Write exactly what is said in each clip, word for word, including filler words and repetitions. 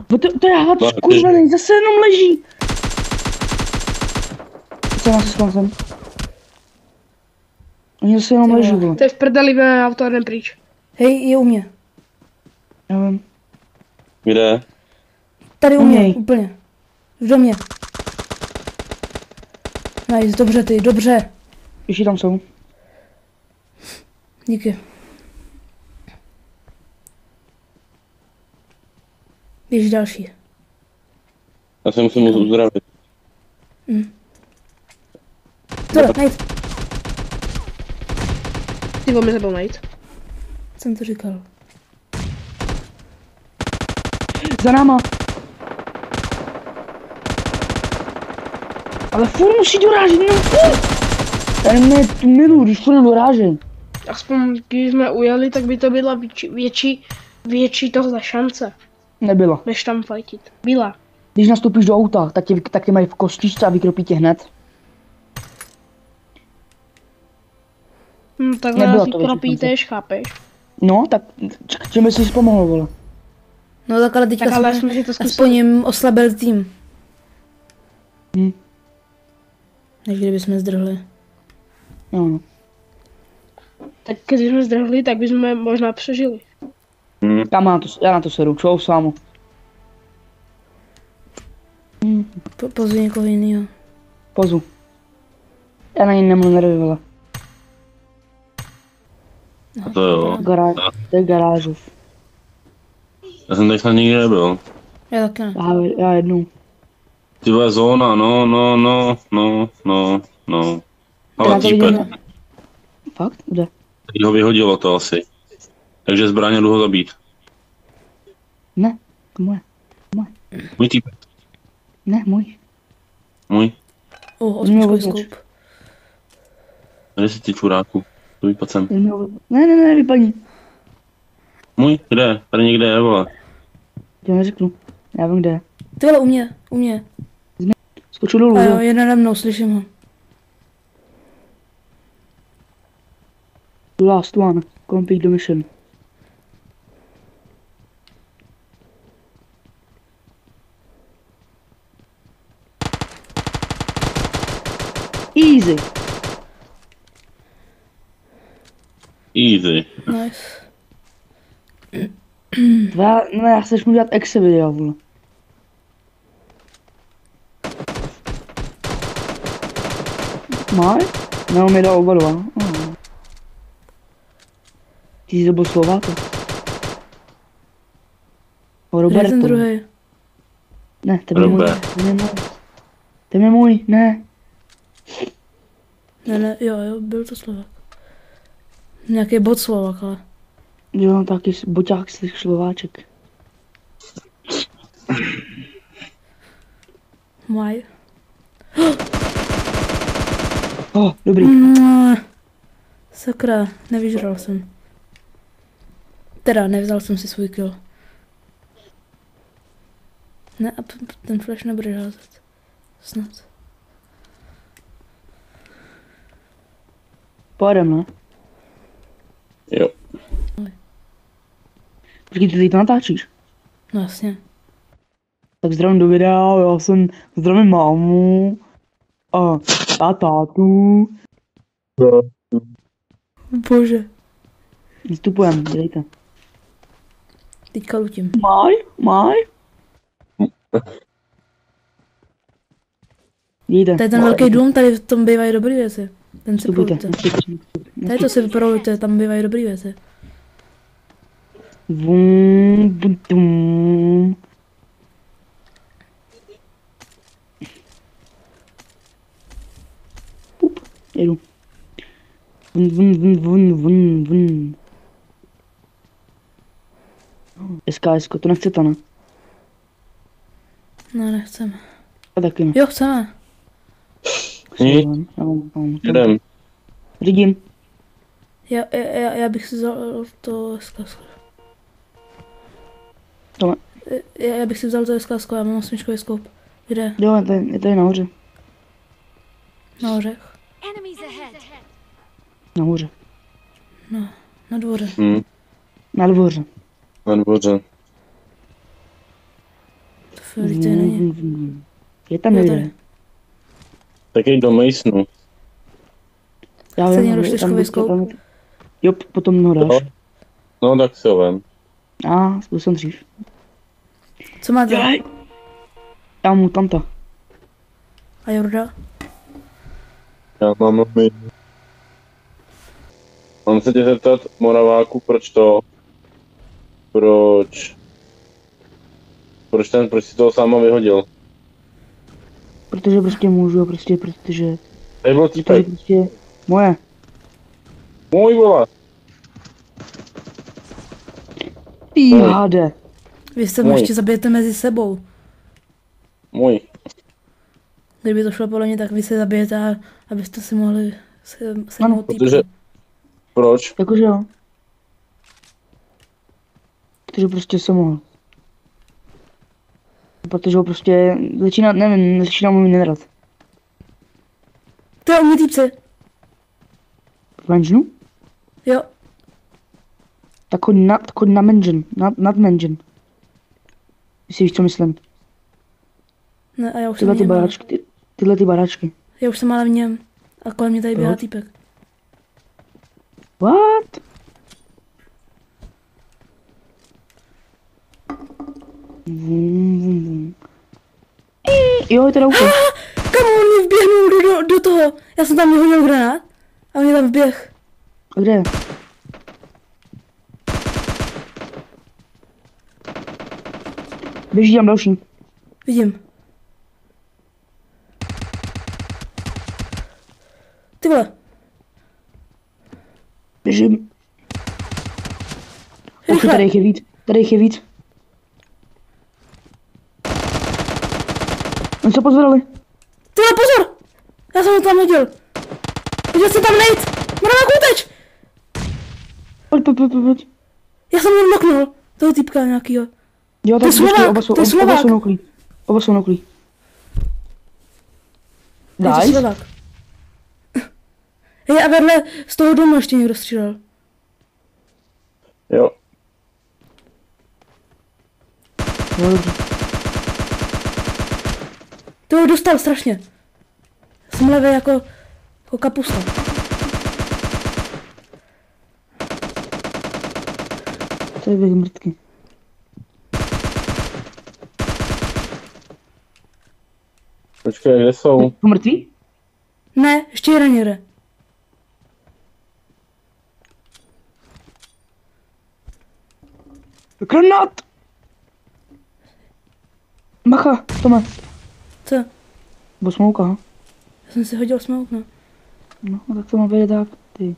To, to je had, kurva, nej, zase jenom leží. Co já si skončím? Oni zase jenom leží, vole. To je v prdeli, ve auto, jdem pryč. Hej, je u mě. Já vím. Kde? Tady u U mě, něj. úplně. V domě. Nice, dobře ty, dobře. Ještě tam jsou. Díky. Běž další. Já se musím uzdravit. Tohle, najít. Ty vole, mě zabil najít. Jsem to říkal. Za náma. Ale furt musí dorážet, no furt. Já mě tu milu, když furt dorážej. Aspoň když jsme ujeli, tak by to byla větší, větší, větší tohle šance. Nebyla. Než tam fightit. Byla. Když nastoupíš do auta, tak tě, tak tě mají v kostičce a vykropí tě hned. Hm, takhle Nebyla asi to větší kropíš, chápeš? No, tak č- čím by si pomohl, vole? No tak ale teďka Tak ale jsme jsme si to zkusili. aspoň jim oslabil tým. Hm. Než kdybychom zdrhli. No, no. Tak když jsme zdrhli, tak bychom možná přežili. Hm. Já, mám to, já na to sedu, čau sámu. Po, pozvi někoho jinýho. Pozu. Já na něj nemůžu nervy, vole. A to jo. Garáž, to je garážov. Já jsem tady snad nikdy nebyl. Já taky ne. Já, já jednou. Ty vole, zóna, no, no, no, no, no, no. Já Ale to týpek, vidím. Fakt? Kde? ho vyhodilo to asi. Takže zbraně jdu ho zabít. Ne, to moje. Můj týpek, Ne, můj. můj. O, Měl osmičkový odboč. skoup. Kde jsi ty čuráku? Tu vypad sem. Jen mi ho- Ne, ne, ne, vypadni. Můj, kde? Tady někde je, vole. Já neřeknu. Já vím, kde je. Ty vole, u mě, u mě. Skočil dolů, A jo, jo. je nade mnou, slyším ho. The last one. Complete the mission. Easy. Easy. Nice. Já, no já chceš mu dělat exe videa, vole. Máš? No, mi dal oba dva. Oh. Ty jsi dobil Slováka. O, Kde je ten Roberto. druhý? Ne, ten je můj. Robert. Ten je můj. Ten je můj, ne. Ne, ne, jo, jo, byl to Slovák. Nějaký bot Slovák, ale. Jo, taky s- boťák z těch Slováček. Maj. Oh, dobrý. Mm, sakra, nevyžral jsem. Teda, nevzal jsem si svůj kill. Ne, a p- p- ten flash nebude házet. Snad. Pojedem, ne? Jo. Počkej, ty teď to natáčíš? No jasně. Tak zdravím do videa, já jsem zdravím mámu a, a tátu. Bože. Vstupujem, dělejte. Teďka lutím. Maj, maj. Jde. To je ten velký dům, tady v tom bývají dobrý věci. Ten si Vstupujte. polujte. Tady to si vyprolujte, tam bývají dobrý věci. Vum, bum, tum. Pup, jedu. Vun, vun, vun, vun, vun, vun. S K S, to nechcete, ne? No, nechceme. A taky ne. Jo, chceme. Hm? Já mám- mám- Jdem. Řídím. Já, já, já, já bych si vzal to sklásko. Tohle. Já, já bych si vzal to sklásko, já mám osmičkový skoup. Kde? Jo, je tady, je tady nahoře. Na ořech? Enemies ahead. Nahoře. No, na dvoře. Hm. Na dvoře. Na dvoře. Furt to není. Je tam Jo, někde. tady. Tak jdi do Masonu. Já Chce vím, někdo že tam čtyřkový bude- skoup? tam- Jo, potom ho No, dáš. no tak si ho vem. A, byl jsem dřív. Co máte? Já mám mutanta. A Jorda? Já mám my. Mám se tě zeptat, Moraváku, proč to? Proč? Proč ten, proč si toho sáma vyhodil? Protože prostě můžu, a prostě, protože... Tady byl Protože týpek. prostě... Moje. Můj vole. Ty Můj. háde. Vy se Můj. ještě zabijete mezi sebou. Můj. Kdyby to šlo podle mě, tak vy se zabijete, a, abyste si mohli se, se Ano, mohli Protože... Proč? Jakože jo. Protože prostě jsem mohl. Protože ho prostě začíná, nevím, začíná mu nerad. To je u mě týpce. V Mangenu? Jo, Tak hoď na, tak hoď na Mangen, nad, nad Mangen. Jestli víš, co myslím. ne, a já už jsem Tyhle v ty něm, ale- baráčky, ty, tyhle ty baráčky. Já už jsem ale v něm. A kolem mě tady běhá Proč? týpek. What? Vum, vum, vum. Ii, Jo, je teda úplně. Kam on mě vběhnul do, do, do toho? Já jsem tam vyhodil granát a on mě tam vběh. A kde je? Běží tam další. Vidím. Ty vole, Běžím. Ok, rychle. tady jich je víc. Tady jich je víc. Oni se pozvedali. Ty vole, pozor! Já jsem ho tam hodil. Viděl jsem tam nejít. Moravák, uteč! Pojď, pojď, pojď, pojď. Já jsem ho noknul. Toho týpka nějakýho. Jo, To je tak počkej, Slovák, oba jsou, to je oba, oba Slovák. jsou nouklí. Oba jsou nouklí. Je to Nice. Slovák. Hej, a vedle z toho domu ještě někdo střílel. Jo. Jo, dobře. Ty ho dostal strašně. Jsem levý jako, jako kapusta. To je běh mrtky. Počkej, kde jsou? Jsou mrtví? Ne, ještě jeden jede. Granát! Bacha, Tome. Co? Bo smouka, ha? Já jsem si hodil smoke, no. No, tak to má být tak, ty.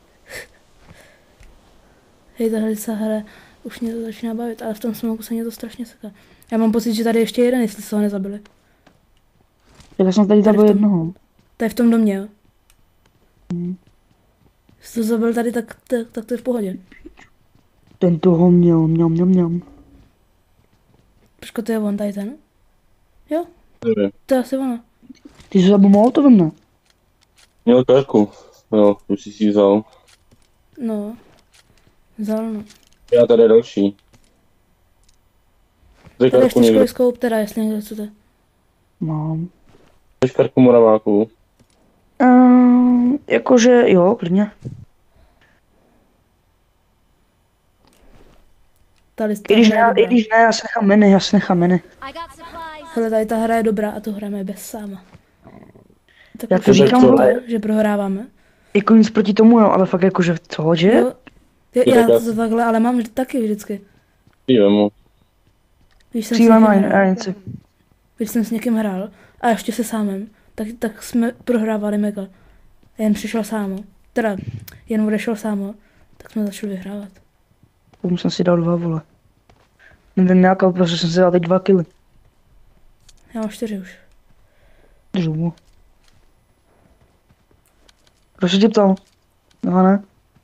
Hej, tahle se hra už mě to začíná bavit, ale v tom smoku se mě to strašně seká. Já mám pocit, že tady ještě jeden, jestli se ho nezabili. Tak já jsem tady Tady v zabil tom- jednoho. To je v tom domě, jo? Hmm. Jestli to zabil tady, tak, tak, tak to je v pohodě. Ten toho měl, měl, měl, měl. Počko, to je on tady ten? Jo, Nevím. to je asi ono. Ty jsi zabil molotovem, ne? Měl karku. Jo, už jsi si vzal. No. Vzal, no. Já tady je další. Dej Tady je karku někdo. čtyřkový skoup, teda, jestli někdo chcete. Mám. Dej karku Moraváku. Uh, jakože, jo, klidně. Tady I když ta hra ne, je i dobrá. když ne, já si nechám meny, já si nechám meny. I got supplies. Hele, tady ta hra je dobrá a to hrajeme bez sáma. Tak Já už to říkám, víte, ale- že prohráváme. Jako nic proti tomu, jo, ale fakt jakože co, že? Jo, já, Ty já tak- to takhle, ale mám taky vždycky. Ty vemu. Když jsem, s Cíle někým má hrál, něco. když jsem s někým hrál a ještě se sámem, tak, tak jsme prohrávali mega. Jen přišel sámo, teda jen odešel sámo, tak jsme začali vyhrávat. Potom jsem si dal dva, vole. Nevím jak, ale prostě jsem si dal teď dva kily. Já mám čtyři už. Držu. Proč se tě ptal? No ne.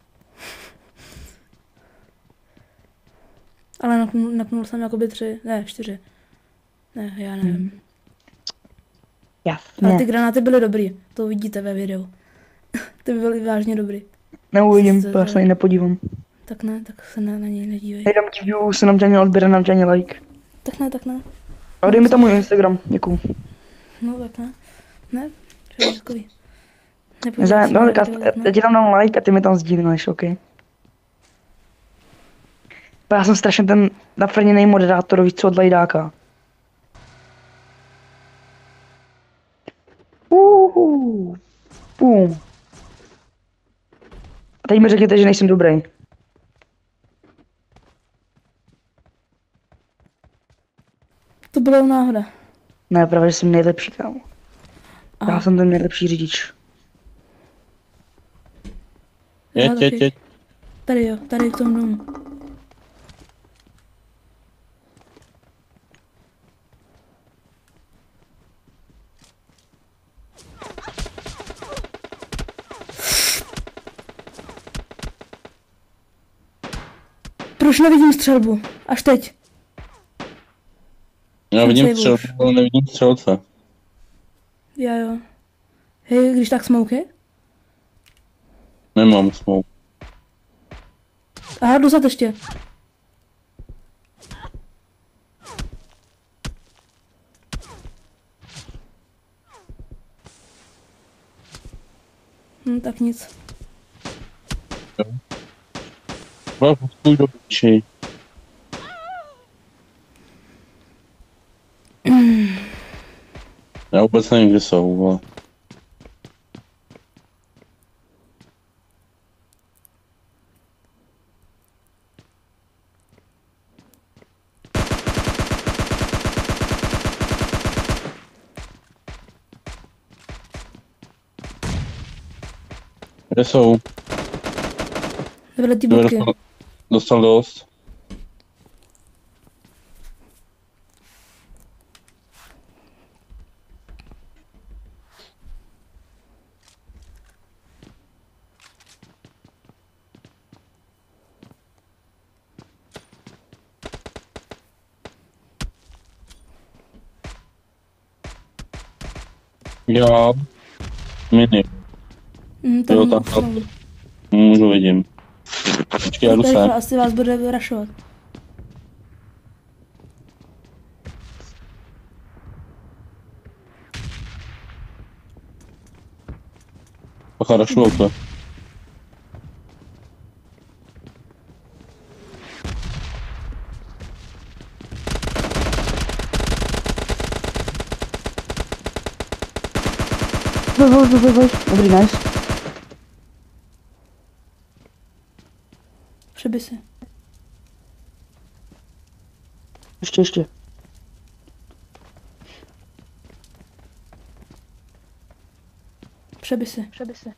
Ale napnul, napnul jsem jakoby tři, ne, čtyři. Ne, já nevím. Hmm. Ale ty Jasně. granáty byly dobrý, to vidíte ve videu. Ty byly vážně dobrý. Neuvidím, To- to já se ani nepodívám. Tak ne, tak se na, na něj nedívej. Nejdám ti view, se nám tě ani odběre, nám tě ani like. Tak ne, tak ne. A dej mi tam můj Instagram, děkuju. No tak ne. Ne, to je takový. Nezájem, no, tak já, já ti tam dám like a ty mi tam sdílíš, OK? Já jsem strašně ten nafrněný moderátor, víc co od Lajdáka. Uhu. Pum. A teď mi řekněte, že nejsem dobrý. To byla náhoda. Ne, právě, že jsem nejlepší, kámo. Já Aha. jsem ten nejlepší řidič. Jeď, Aha, jeď, taky. jeď. Tady jo, tady k tomu domu. Proč nevidím střelbu? Až teď. Já Jsem vidím sejvu střelce, už. ale nevidím střelce. Já jo. Hej, když tak smoky? Nemám smoke. Aha, dozad ještě. Hm, tak nic. Byl půjdu do piči. Já vůbec nevím, kde jsou, ale... Kde jsou? Vedle ty Kdo budky. dostal, dostal dost? Já... Mini. Hm, tam Jo, tak- jsou. Můžu vidím. Počkej, já jdu Tady sem. asi vás bude vyrašovat. Pacha, došlo to. Pojď, pojď, pojď, pojď. Dobrý, nice. Přeby si. Ještě, ještě. Přeby si. Přeby si.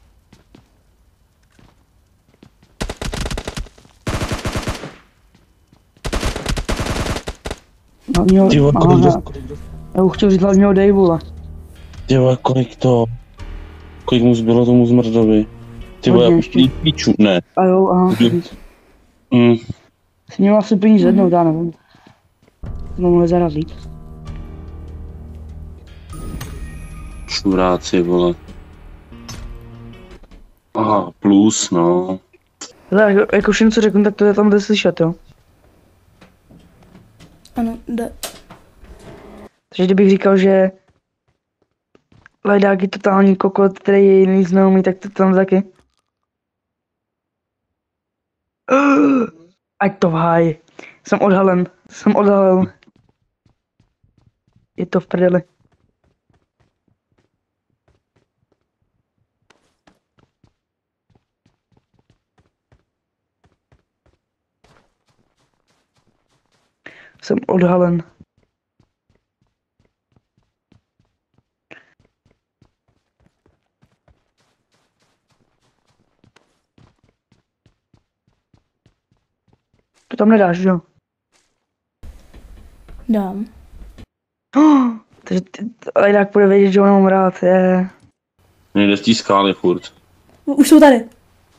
Hlavního, Ty vole, aha, kolik já, dost- já už chtěl říct hlavního Dave, vole. Ty vole, kolik to... Kolik mu zbylo tomu zmrdovi? Ty vole, Hodně já ještě. pí- píču, ne. A jo, aha. Kdy- Mm, Jsi měl asi peníze jednou, já nevím. Jsme mohli zarazit. šuráci, vole. Aha, plus, no. Ale jako, jako všechno, co řeknu, tak to je tam jde slyšet, jo. Ano, jde. Takže kdybych říkal, že Lajdák je totální kokot, který je jiný známý, tak to tam taky. Ať to v háji. Jsem odhalen. Jsem odhalil. Je to v prdeli. Jsem odhalen. To tam nedáš, že jo? Dám. Oh, takže ty- Lajdák bude vědět, že ho mám rád, je. Nejde z té skály furt. U- Už jsou tady.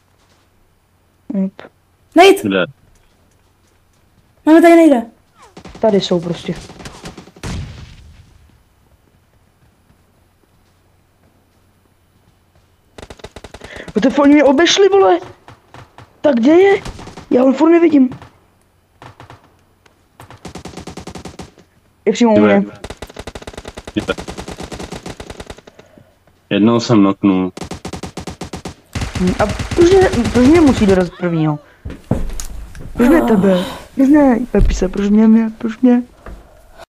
Yep. Nejď! Kde? Máme tady nejde. Tady jsou prostě. No to oni mě obešli, vole. Tak kde je? Já ho furt nevidím. Je přímo u Ty mě. vole. Jednou jsem noknul. Hm, A proč, ne, proč mě musí dorazit prvního? Proč ne tebe? Proč ne, Pepise, proč mě, mě, proč mě?